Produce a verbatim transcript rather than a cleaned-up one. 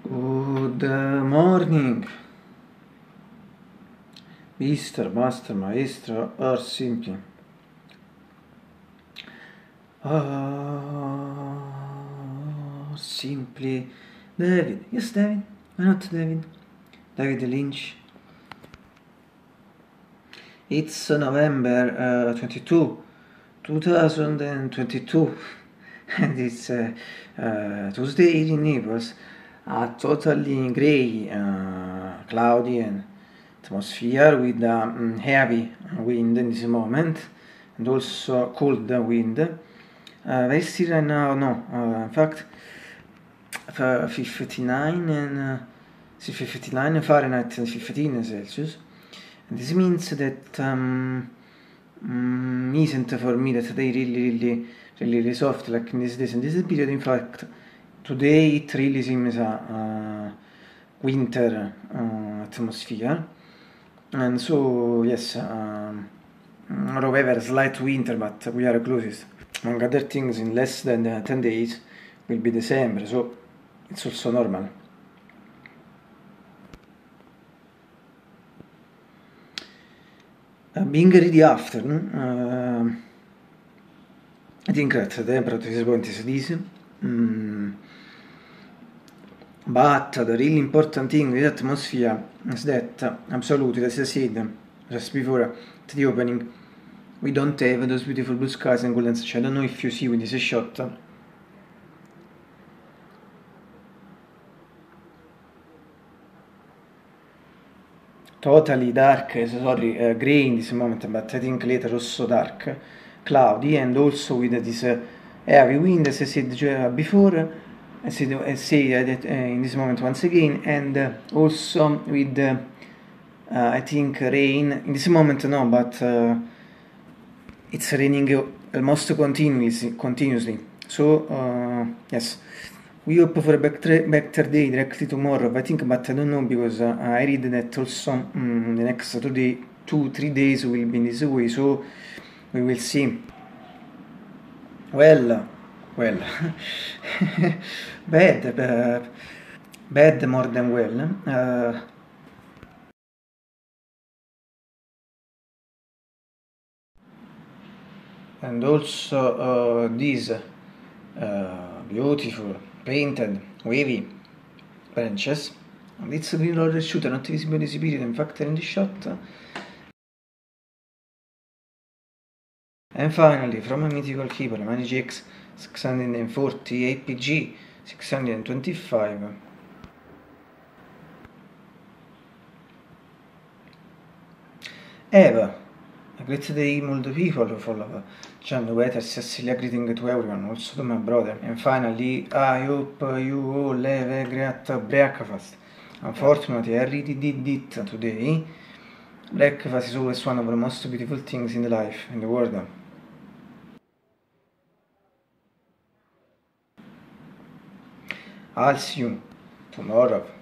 Good morning, Mister, Master, Maestro, or simply. Or simply David. Yes, David. Why not David? David Lynch. It's November uh, twenty-second, two thousand twenty-two, and it's uh, uh, Tuesday in Naples. A totally grey, uh, cloudy and atmosphere with a um, heavy wind in this moment, and also cold wind. Uh, very still right now, no, uh, in fact, fifty-nine and uh, fifty-nine Fahrenheit and fifteen Celsius. And this means that um, um, isn't for me that they really, really, really, really soft like in this days and this period. In fact, today it really seems a uh, winter uh, atmosphere, and so yes, um, however, slight winter, but we are closest. Among other things, in less than uh, ten days will be December, so it's also normal. Uh, being ready after, uh, I think that the temperature is going to this. Mm. But the really important thing with atmosphere is that, uh, absolutely, as I said just before uh, the opening, we don't have those beautiful blue skies and golden sunshine. I don't know if you see with this shot. Totally dark, sorry, uh, gray in this moment, but I think later also dark, cloudy, and also with this uh, heavy wind, as I said before, as I say that uh, in this moment once again, and uh, also with, uh, uh, I think, rain. In this moment, no, but uh, it's raining almost continuously, continuously. So, uh, yes. We hope for a better, better day directly tomorrow, I think, but I don't know because uh, I read that also um, the next two, day, two, three days will be in this way, so we will see. Well, well, bad, uh, bad more than well. Uh, and also uh, these uh, beautiful painted wavy branches, and it's a green roller shooter not visible in this period, in fact in the shot. And finally, from a mythical keyboard, Mani G X six forty A P G six twenty-five. Eva, a great day, all the people who follow John Wetter, Cecilia, greeting to everyone, also to my brother. And finally, I hope you all have a great breakfast. Unfortunately, I really did it today. Breakfast is always one of the most beautiful things in the life, in the world. I'll see you tomorrow.